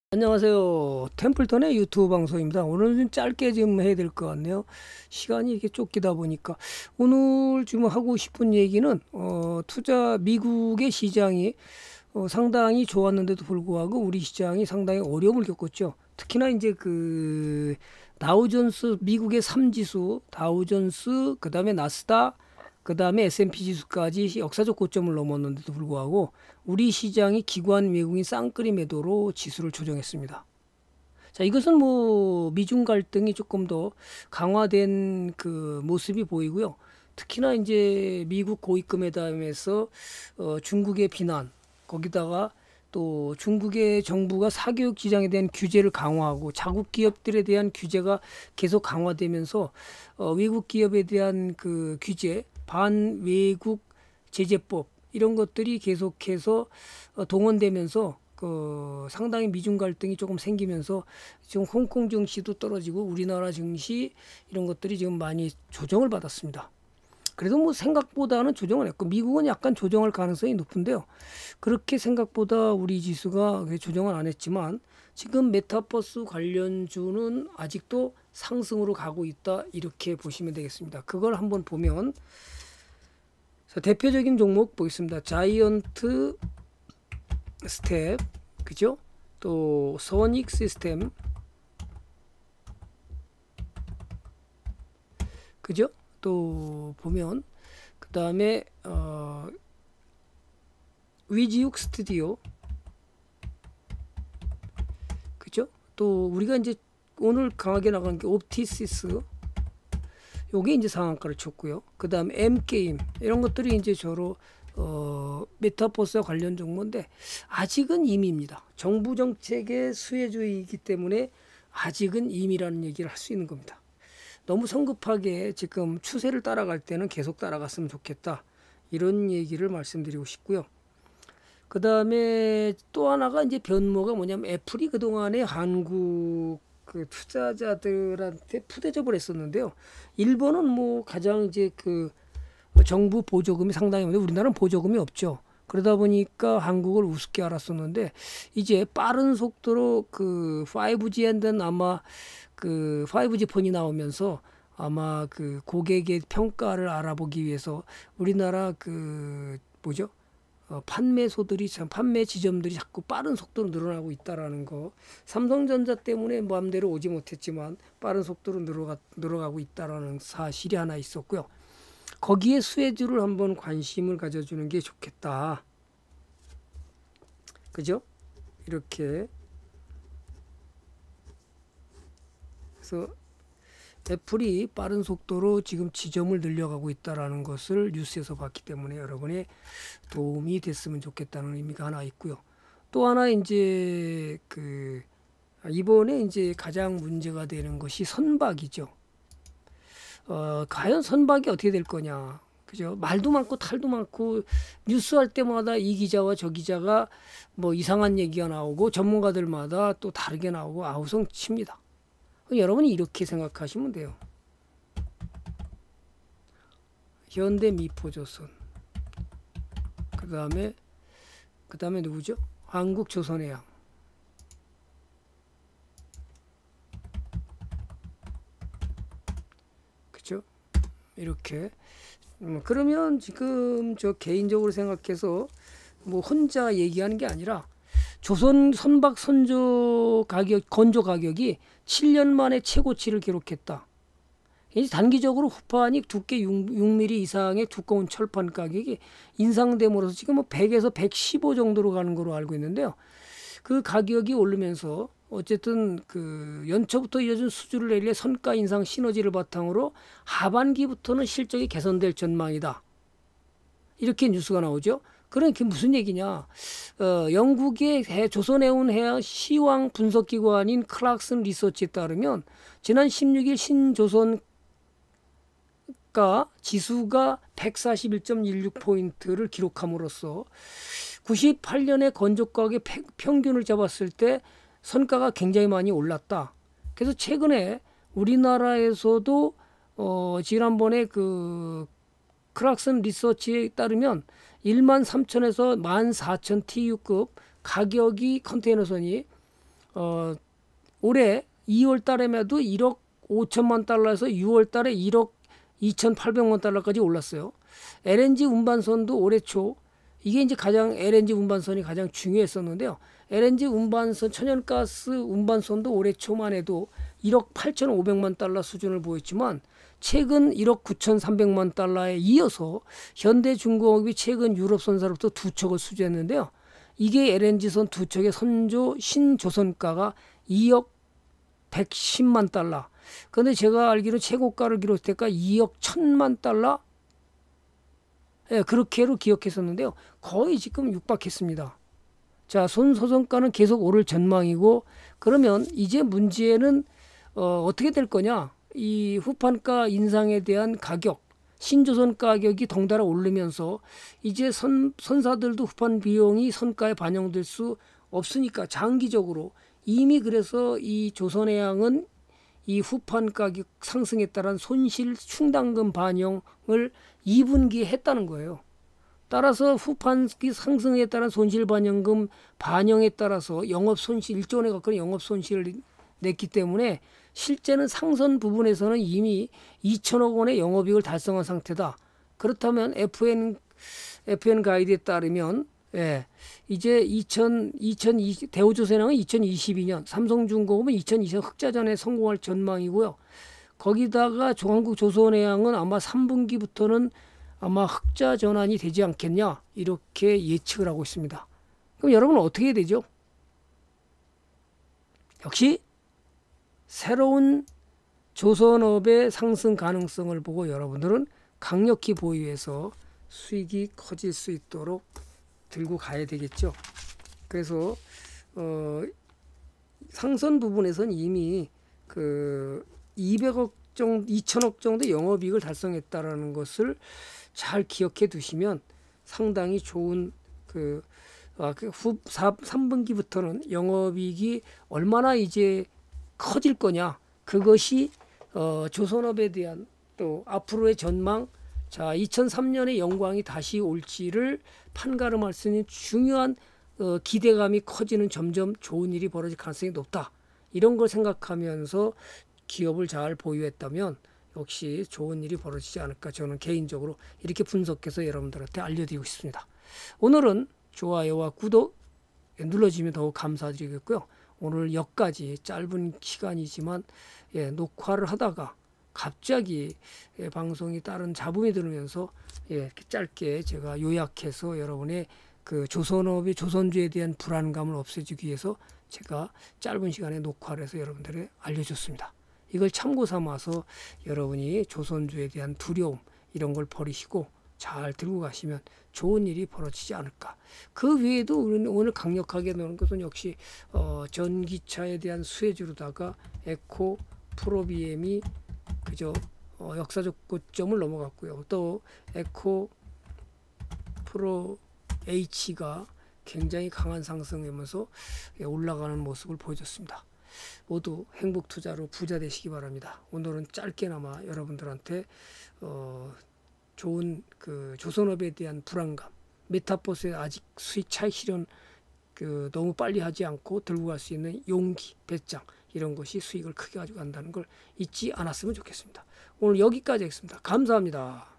안녕하세요. 템플턴의 유튜브 방송입니다. 오늘은 좀 짧게 좀 해야 될 것 같네요. 시간이 이렇게 쫓기다 보니까. 오늘 지금 하고 싶은 얘기는, 미국의 시장이 상당히 좋았는데도 불구하고 우리 시장이 상당히 어려움을 겪었죠. 특히나 이제 다우존스, 미국의 3지수, 다우존스, 그 다음에 나스닥, 그 다음에 S&P 지수까지 역사적 고점을 넘었는데도 불구하고 우리 시장이 기관 외국인 쌍끌이 매도로 지수를 조정했습니다. 자, 이것은 미중 갈등이 조금 더 강화된 그 모습이 보이고요. 특히나 이제 미국 고위급 회담에서 중국의 비난, 거기다가 또 중국의 정부가 사교육 시장에 대한 규제를 강화하고 자국 기업들에 대한 규제가 계속 강화되면서 외국 기업에 대한 그 규제, 반외국 제재법 이런 것들이 계속해서 동원되면서 상당히 미중 갈등이 조금 생기면서 지금 홍콩 증시도 떨어지고 우리나라 증시 이런 것들이 지금 많이 조정을 받았습니다. 그래도 생각보다는 조정을 했고 미국은 약간 조정할 가능성이 높은데요. 그렇게 생각보다 우리 지수가 조정을 안 했지만 지금 메타버스 관련주는 아직도 상승으로 가고 있다 이렇게 보시면 되겠습니다. 그걸 한번 보면 자, 대표적인 종목 보겠습니다. 자이언트 스텝, 그죠? 또 소닉 시스템, 그죠? 또 보면 그 다음에 위지육 스튜디오, 그죠? 또 우리가 이제 오늘 강하게 나가는 게 옵티시스, 요게 이제 상한가를 쳤고요. 그 다음 M게임 이런 것들이 이제 저로 메타버스와 관련 종목인데 아직은 임입니다. 정부 정책의 수혜주의이기 때문에 아직은 임이라는 얘기를 할 수 있는 겁니다. 너무 성급하게 지금 추세를 따라갈 때는 계속 따라갔으면 좋겠다. 이런 얘기를 말씀드리고 싶고요. 그 다음에 또 하나가 이제 변모가 뭐냐면 애플이 그동안에 한국 투자자들한테 푸대접을 했었는데요. 일본은 가장 이제 정부 보조금이 상당히 많은데 우리나라는 보조금이 없죠. 그러다 보니까 한국을 우습게 알았었는데 이제 빠른 속도로 5G에는 아마 5G 폰이 나오면서 아마 고객의 평가를 알아보기 위해서 우리나라 판매 지점들이 자꾸 빠른 속도로 늘어나고 있다라는 거. 삼성전자 때문에 마음대로 오지 못했지만 빠른 속도로 늘어가고 있다라는 사실이 하나 있었고요. 거기에 수혜주를 한번 관심을 가져주는 게 좋겠다. 그죠? 이렇게. 그래서 애플이 빠른 속도로 지금 지점을 늘려가고 있다라는 것을 뉴스에서 봤기 때문에 여러분의 도움이 됐으면 좋겠다는 의미가 하나 있고요. 또 하나 이제 이번에 이제 가장 문제가 되는 것이 선박이죠. 과연 선박이 어떻게 될 거냐. 그죠? 말도 많고 탈도 많고 뉴스 할 때마다 이 기자와 저 기자가 이상한 얘기가 나오고 전문가들마다 또 다르게 나오고 아우성 칩니다. 여러분이 이렇게 생각하시면 돼요. 현대미포조선, 그 다음에 누구죠? 한국조선해양, 그죠? 이렇게. 그러면 지금 저 개인적으로 생각해서 혼자 얘기하는 게 아니라 조선 선박 건조 가격이 7년 만에 최고치를 기록했다. 이제 단기적으로 후판이 두께 6mm 이상의 두꺼운 철판 가격이 인상됨으로써 지금 100에서 115 정도로 가는 걸로 알고 있는데요. 그 가격이 오르면서 어쨌든 연초부터 이어진 수주를 내릴 선가 인상 시너지를 바탕으로 하반기부터는 실적이 개선될 전망이다. 이렇게 뉴스가 나오죠. 그러니까 무슨 얘기냐? 영국의 조선해운해양 시황 분석기관인 클락슨 리서치에 따르면 지난 16일 신조선가 지수가 141.16포인트를 기록함으로써 98년의 건조가격의 평균을 잡았을 때 선가가 굉장히 많이 올랐다. 그래서 최근에 우리나라에서도 지난번에 클락슨 리서치에 따르면 13,000에서 14,000 TU급 가격이 컨테이너선이 올해 2월 달에도 1억 5천만 달러에서 6월 달에 1억 2,800만 달러까지 올랐어요. LNG 운반선도 올해 초 이게 이제 가장 LNG 운반선이 가장 중요했었는데요. LNG 운반선 천연가스 운반선도 올해 초만 해도 1억 8,500만 달러 수준을 보였지만 최근 1억 9,300만 달러에 이어서 현대중공업이 최근 유럽선사로부터 두 척을 수주했는데요. 이게 LNG선 두 척의 선조 신조선가가 2억 110만 달러. 그런데 제가 알기로 최고가를 기록할 때가 2억 1,000만 달러. 예, 그렇게로 기억했었는데요. 거의 지금 육박했습니다. 자, 손소선가는 계속 오를 전망이고, 그러면 이제 문제는 어떻게 될 거냐? 이 후판가 인상에 대한 가격, 신조선 가격이 덩달아 오르면서 이제 선사들도 후판 비용이 선가에 반영될 수 없으니까 장기적으로 이미 그래서 이 조선해양은 이 후판 가격 상승에 따른 손실 충당금 반영을 2분기에 했다는 거예요. 따라서 후판 상승에 따른 손실 반영금 반영에 따라서 영업 손실 1조 원에 가까운 영업 손실을 냈기 때문에 실제는 상선 부분에서는 이미 2천억 원의 영업이익을 달성한 상태다. 그렇다면 FN 가이드에 따르면 이제 대우조선해양은 2022년, 삼성중공업은 2020년 흑자전에 성공할 전망이고요. 거기다가 한국조선해양은 아마 3분기부터는 아마 흑자 전환이 되지 않겠냐 이렇게 예측을 하고 있습니다. 그럼 여러분은 어떻게 해야 되죠? 역시 새로운 조선업의 상승 가능성을 보고 여러분들은 강력히 보유해서 수익이 커질 수 있도록 들고 가야 되겠죠. 그래서 상선 부분에서는 이미 그 200억 정도, 2천억 정도 영업이익을 달성했다라는 것을 잘 기억해 두시면 상당히 좋은 3분기부터는 영업이익이 얼마나 이제 커질 거냐, 그것이 조선업에 대한 또 앞으로의 전망, 자 2003년의 영광이 다시 올지를 판가름할 수 있는 중요한 기대감이 커지는 점점 좋은 일이 벌어질 가능성이 높다. 이런 걸 생각하면서 기업을 잘 보유했다면 역시 좋은 일이 벌어지지 않을까, 저는 개인적으로 이렇게 분석해서 여러분들한테 알려드리고 싶습니다. 오늘은 좋아요와 구독 눌러주시면 더욱 감사드리겠고요. 오늘 여기까지 짧은 시간이지만 녹화를 하다가 갑자기 방송이 다른 잡음이 들으면서 이렇게 짧게 제가 요약해서 여러분의 그 조선업의 조선주에 대한 불안감을 없애주기 위해서 제가 짧은 시간에 녹화를 해서 여러분들에게 알려줬습니다. 이걸 참고 삼아서 여러분이 조선주에 대한 두려움 이런 걸 버리시고 잘 들고 가시면 좋은 일이 벌어지지 않을까. 그 외에도 우리는 오늘 강력하게 넣는 것은 역시 전기차에 대한 수혜주로다가 에코 프로비엠이 그저 역사적 고점을 넘어갔고요. 또 에코 프로 H가 굉장히 강한 상승하면서 올라가는 모습을 보여줬습니다. 모두 행복 투자로 부자 되시기 바랍니다. 오늘은 짧게나마 여러분들한테 좋은 그 조선업에 대한 불안감, 메타버스에 아직 수익 차익 실현 너무 빨리 하지 않고 들고 갈 수 있는 용기, 배짱 이런 것이 수익을 크게 가지고 간다는 걸 잊지 않았으면 좋겠습니다. 오늘 여기까지 하겠습니다. 감사합니다.